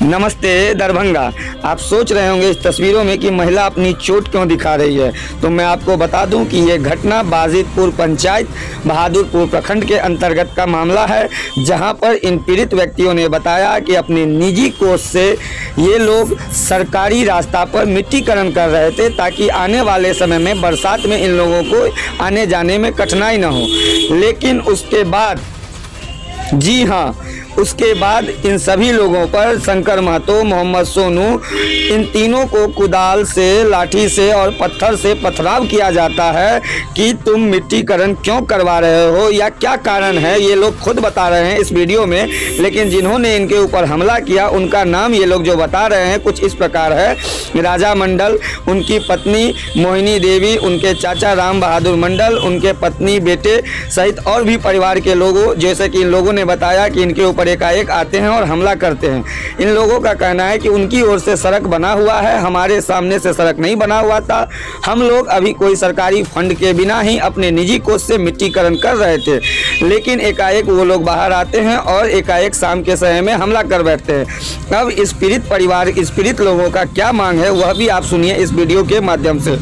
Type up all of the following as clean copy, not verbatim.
नमस्ते दरभंगा। आप सोच रहे होंगे इस तस्वीरों में कि महिला अपनी चोट क्यों दिखा रही है, तो मैं आपको बता दूं कि ये घटना बाजितपुर पंचायत बहादुरपुर प्रखंड के अंतर्गत का मामला है, जहां पर इन पीड़ित व्यक्तियों ने बताया कि अपने निजी कोष से ये लोग सरकारी रास्ता पर मिट्टीकरण कर रहे थे ताकि आने वाले समय में बरसात में इन लोगों को आने जाने में कठिनाई न हो। लेकिन उसके बाद, जी हाँ, उसके बाद इन सभी लोगों पर शंकर महतो, मोहम्मद सोनू, इन तीनों को कुदाल से, लाठी से और पत्थर से पथराव किया जाता है कि तुम मिट्टीकरण क्यों करवा रहे हो या क्या कारण है। ये लोग खुद बता रहे हैं इस वीडियो में, लेकिन जिन्होंने इनके ऊपर हमला किया उनका नाम ये लोग जो बता रहे हैं कुछ इस प्रकार है। राजा मंडल, उनकी पत्नी मोहिनी देवी, उनके चाचा राम बहादुर मंडल, उनके पत्नी, बेटे सहित और भी परिवार के लोगों, जैसे कि इन लोगों ने बताया कि इनके ऊपर एकाएक आते हैं और हमला करते हैं। इन लोगों का कहना है कि उनकी ओर से सड़क बना हुआ है, हमारे सामने से सड़क नहीं बना हुआ था। हम लोग अभी कोई सरकारी फंड के बिना ही अपने निजी कोष से मिट्टीकरण कर रहे थे, लेकिन एकाएक वो लोग बाहर आते हैं और एकाएक शाम के समय में हमला कर बैठते हैं। अब इस पीड़ित परिवार, इस पीड़ित लोगों का क्या मांग है वह भी आप सुनिए इस वीडियो के माध्यम से।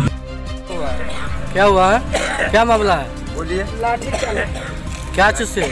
क्या हुआ है, क्या मामला है, बोलिए। क्या चीज से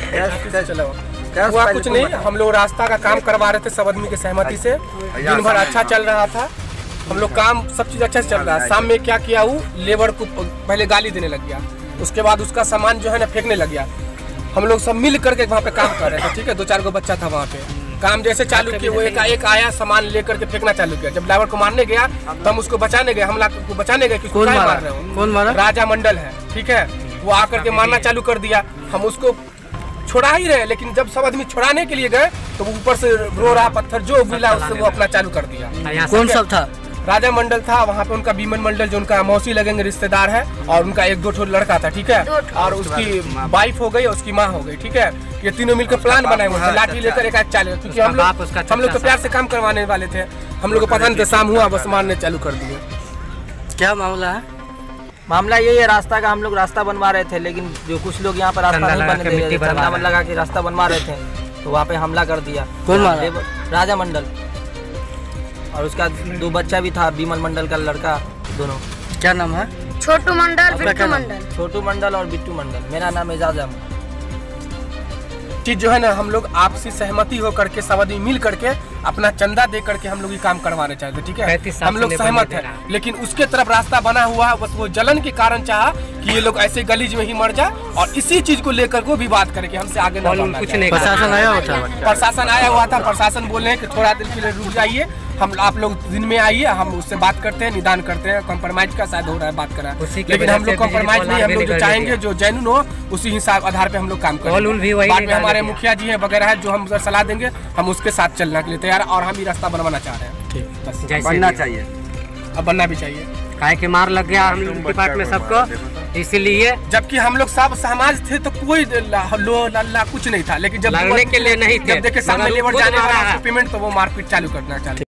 हुआ? कुछ नहीं, हम लोग रास्ता का काम करवा रहे थे सब आदमी के सहमति से। दिन भर अच्छा चल रहा था, हम लोग काम सब चीज अच्छा से चल रहा है। शाम में क्या किया, वो लेबर को पहले गाली देने लग गया, उसके बाद उसका सामान जो है ना फेंकने लग गया। हम लोग सब मिल करके वहाँ पे काम कर रहे थे, ठीक है। 2-4 बच्चा था वहाँ पे, काम जैसे चालू किए वो एक आया सामान लेकर के फेंकना चालू किया। जब ड्राइवर को मारने गया तो हम उसको बचाने गए, हमला को बचाने गए। कौन मार रहे हो? कौन मारा? राजा मंडल है, ठीक है। वो आकर के मारना चालू कर दिया, हम उसको छोड़ा ही रहे, लेकिन जब सब आदमी छुड़ाने के लिए गए तो वो ऊपर से रोड़ा पत्थर जो मिला उससे वो अपना चालू कर दिया। कौन सब था? राजा मंडल था वहाँ पे, उनका बीमन मंडल जो उनका मौसी लगेंगे रिश्तेदार है, और उनका 1-2 लड़का था, ठीक है। और उसकी वाइफ हो गई, उसकी माँ हो गई, ठीक है। ये तीनों मिलकर प्लान बनाए हुए थे, लाठी लेकर एक चाले, क्योंकि हम लोग तो प्यार से काम करवाने वाले थे। हम लोग को पता नहीं था, शाम हुआ बस मारने चालू कर दिए। क्या मामला है? मामला यही है, रास्ता का हम लोग रास्ता बनवा रहे थे, लेकिन जो कुछ लोग यहाँ पर रास्ता नहीं बनने दे रहे थे, चंदा लगा के रास्ता बनवा रहे थे, तो वहाँ पे हमला कर दिया। कौन मारा? राजा मंडल, और उसका 2 बच्चा भी था, बीमल मंडल का लड़का, दोनों। क्या नाम है? छोटू मंडल, बिट्टू मंडल। छोटू मंडल और बिट्टू मंडल। मेरा नाम एजाज अहमद। चीज जो है ना, हम लोग आपसी सहमति हो करके सब आदमी मिल करके अपना चंदा दे करके हम लोग ये काम करवाने चाहते, ठीक है। हम लोग सहमत है, लेकिन उसके तरफ रास्ता बना हुआ है, बस वो जलन के कारण चाहा कि ये लोग ऐसे गलीज में ही मर जाए, और इसी चीज को लेकर को भी बात करें कि हमसे आगे न बढ़ना। कुछ नहीं, प्रशासन आया हुआ था? प्रशासन आया हुआ था, प्रशासन बोल रहे हैं कि थोड़ा देर के लिए रुक जाइए, हम आप लोग दिन में आइए, हम उससे बात करते हैं, निदान करते हैं। कॉम्प्रोमाइज का शायद हो रहा है, बात करा, लेकिन हम लोग कॉम्प्रोमाइज नहीं, हम लोग जो चाहेंगे जो जेन्युइन हो उसी हिसाब आधार पे हम लोग काम करेंगे। बाद में हमारे मुखिया जी है वगैरह है, जो हम सलाह देंगे, हम उसके साथ चलने के लिए तैयार, और हम ये रास्ता बनवाना चाह रहे हैं। ठीक, बस बनना चाहिए, अब बनना भी चाहिए। काहे के मार लग गया हम लोग डिपार्टमेंट में सबको, इसीलिए। जबकि हम लोग सब समाज थे तो कोई लो लल्ला कुछ नहीं था, लेकिन जब लड़ने के लिए नहीं थे, जब देखे सामने लेबर जाने वाला पेमेंट, तो वो मारपीट चालू करना चाहिए।